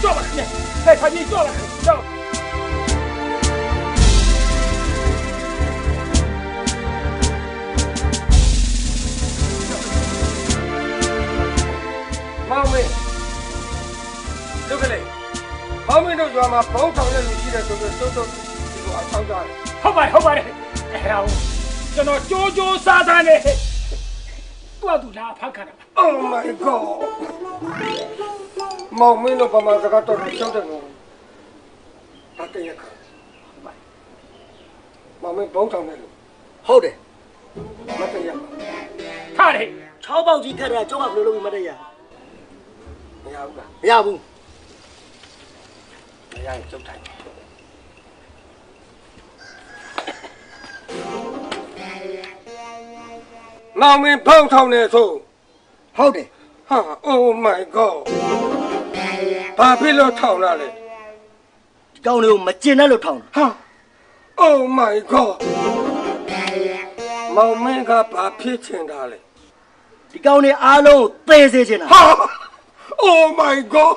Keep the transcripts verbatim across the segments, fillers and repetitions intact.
叫吧，你，快快你叫了，叫。毛妹，这个嘞，毛妹都说嘛，包场那路起来都是都都这个吵架的。好吧，好吧嘞，哎呀，叫那叫叫啥啥的，多都拉趴看了。Oh my god！ 毛妹都把嘛这个都是晓得喽，他等一看，毛妹包场那路，好的，没得呀，他嘞， 超包机看的，中华不路没得呀。 မရဘူးလားမရဘူးမရရင်ကျုပ်ထိုင်မောင်မင်းဖောက်ထောင်နေဆိုဟုတ်တယ်ဟာ oh my god ဘာဖြစ်လို့ထောင်ရလဲဒီကောင်းလေးကိုမကျင်နဲ့လို့ထောင်ဟာ oh my god မောင်မင်းကဘာဖြစ်ချင်တာလဲဒီကောင်းလေးအားလုံးကိုသေစေချင်တာဟာ Oh my god!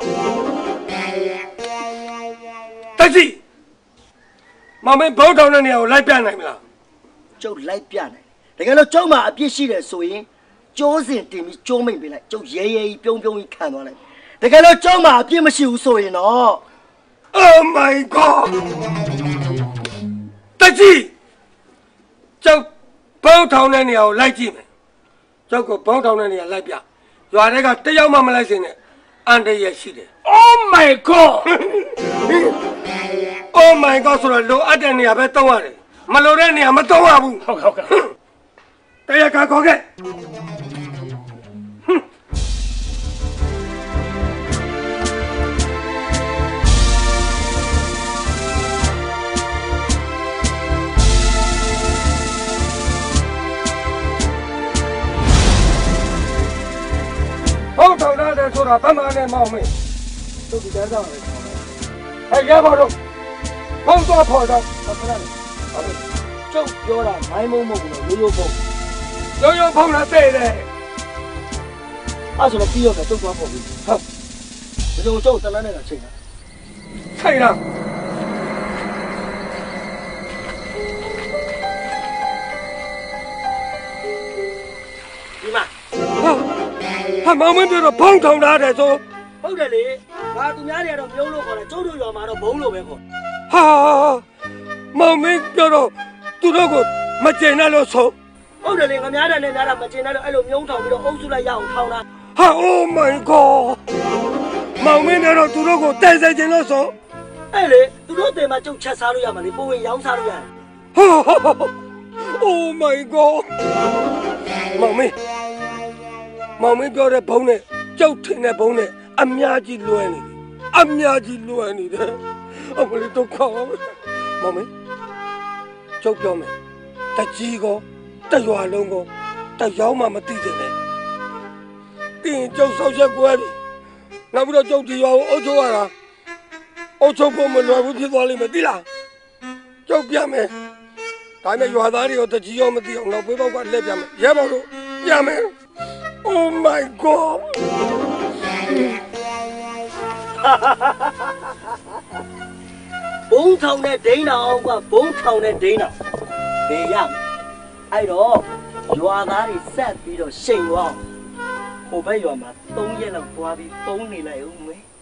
တကြီးမမင်းဘောင်းထောင်တဲ့နေရာကိုလိုက်ပြနိုင်မလားကျုပ်လိုက်ပြနိုင်တကယ်လို့ကျုပ်မှာအပြစ်ရှိတယ်ဆိုရင်ကျိုးစင်တင်ပြီးကျိုးမိန်ပေးလိုက်ကျုပ်ရဲရဲကြီးပြုံးပြုံးကြီးခံသွားလိုက်တကယ်လို့ကျုပ်မှာအပြစ်မရှိဘူးဆိုရင်တော့ Oh my god! တကြီးကျုပ်ဘောင်းထောင်တဲ့နေရာကိုလိုက်ကြည့်မယ်ကျုပ်ကဘောင်းထောင်တဲ့နေရာလိုက်ပြရွာတွေကတယောက်မှမလိုက်စင်နဲ့အန်တရရှိတယ် Oh my god Oh my god ဆိုတော့လိုအပ်တဲ့နေရာပဲတောင်းရတယ်မလိုတဲ့နေရာမတောင်းရဘူးဟုတ်ဟုတ်ကဲ့တရားကခေါ်ခဲ့ဘောင်းထောင်ရတယ်ဆိုတာဗမာနဲ့မောင်မင်းတို့ဒီတန်းဆောင်လေးထောင်တယ်ဟဲ့ရပါတော့ဘောင်းသွားဖော်တော့ခဏလေးဟုတ်တယ်ကျုပ်ပြောတာမိုင်းမုံမဟုတ်ဘူးလို့ရိုးရိုးဖုံးရိုးရိုးဖုံးလာတဲ့တယ်အဲ့ဆိုတော့ပြီးရောကကျုပ်သွားဖော်ပြီဟုတ်ဘယ်လိုကျုပ်တန်းနဲ့ကချိန်တာချိန်လားဒီမှာဟာမောင်မင်းပြောတော့ဘောင်းထောင်ရတယ်ဆိုဟုတ်တယ်လေငါသူများတွေကတော့မျိုးလို့ခေါ်တယ်ကျုပ်တို့ရွာမှာတော့ဘုံလို့ပဲခေါ်ဟာမောင်မင်းပြောတော့သူတို့ကိုမကျင်နဲ့လို့ဆိုဟုတ်တယ်လေငါများတယ်နဲ့များတာမကျင်နဲ့လို့အဲ့လိုမြုံထောင်ပြီးတော့အုပ်စုလိုက်ရအောင်ထောင်တာဟာ Oh my god မောင်မင်းတော့သူတို့ကိုတိုက်ဆိုင်ကျင်လို့ဆိုအဲ့လေသူတို့တင်မှာကျုပ်ချက်စားလို့ရမှာလေပုံဝင်ရောင်းစားလို့ရတယ်ဟာ Oh my god မောင်မင်းမောင်မင်းပြောတဲ့ဘုံနဲ့ကြောက်ထင်တဲ့ဘုံနဲ့အများကြီးလွယ်နေတယ်အများကြီးလွယ်နေတယ်အမလေးတော့ခေါ်မောင်မင်းကြောက်ပြောမယ်တကြီးကောတရွာလုံးကောတယောက်မှမသိတယ်လေတင်းကြောက်ဆောက်ချက်ကွဲပြီနောက်ပြီးတော့ကြောက်ဒီရွာကိုအုပ်ချုပ်ရတာအုပ်ချုပ်ဖို့မလွယ်ဘူးဖြစ်သွားလိမ့်မယ်သိလားကြောက်ပြမယ်ဒါပေမဲ့ရွာသားတွေရောတကြီးရောမသိအောင်နောက်ဘေးပေါက်ကလှည့်ပြမယ်ရဲဘော်တို့ပြမယ်Oh my god ဘုံထောင်တဲ့ဒိန်းတော်ကဘုံထောင်တဲ့ဒိန်းတော်ဘယ်ရမလဲအဲ့တော့ရွာသားတွေဆက်ပြီးတော့ရှိန်သွားဟိုဘက်ရွာမှာ၃ရက်လောက်သွားပြီးပုံနေလိုက်ဦးမယ်